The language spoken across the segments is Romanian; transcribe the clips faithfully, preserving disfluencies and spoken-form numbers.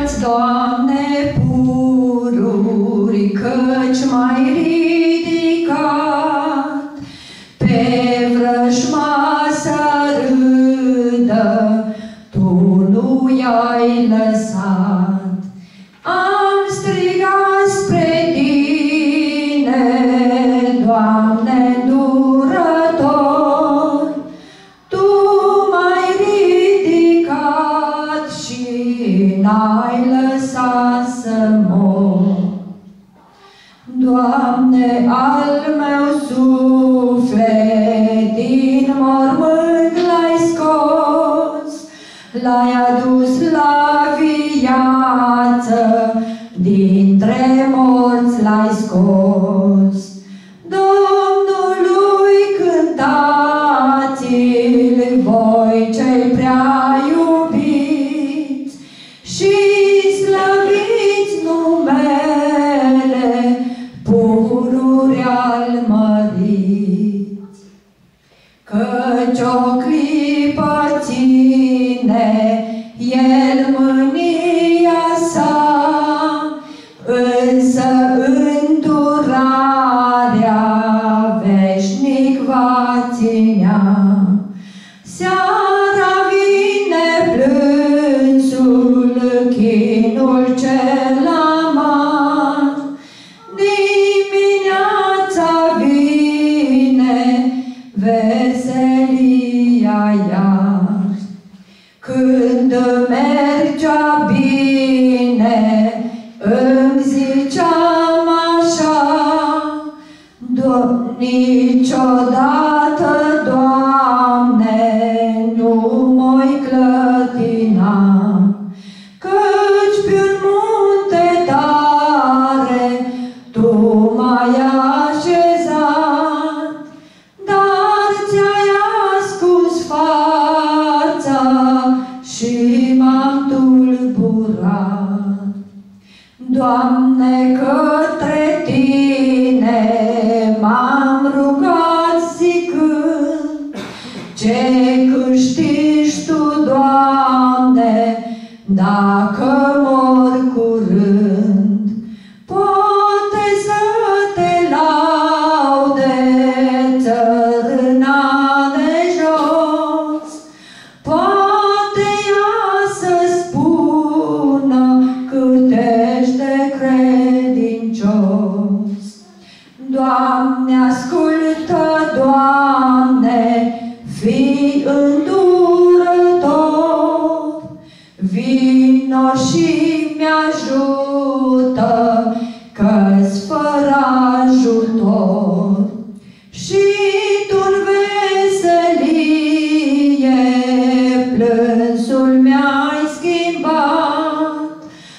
Ia-ți, Doamne, pururi, căci m-ai ridicat, pe vrăjmașă râdă Tu nu i-ai lăsat. Am strigat spre Tine, Doamne îndurător, Tu m-ai ridicat și n-ai lăsat să mor. Doamne, al meu suflet din mormânt l-ai scos, l-ai adus la viață, dintre morți l-ai scos. Domnului cântați-l voi cei prea iubiți și slăviți numele pururi al măriți. Căci o clipă ține El mânia sa, însă îndurarea veșnic va ținea. Seara vine plânsul, chinul cel amar, dimineața vine veselia iar. Când mergea bine, îmi ziceam așa, niciodată, Doamne, nu m-oi clătina, căci pe-un munte tare Tu m-ai așezat, dar ți-ai ascuns fața și m-am tulburat. Doamne, către Tine m-am rugat zicând, ce câștigi Tu, Doamne, dacă mor curând? Poate să Te laude țărâna de jos, poate ea să spună cât ești de credincios. Doamne, ascultă, Doamne, fii îndurător, vino și mi-ajută, că-s fără ajutor. Și Tu-n veselie plânsul mi-ai schimbat,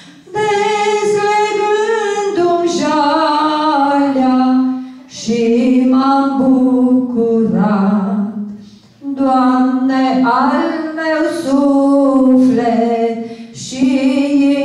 dezlegându-mi jalea și m-am bucurat. Doamne, al meu suflet și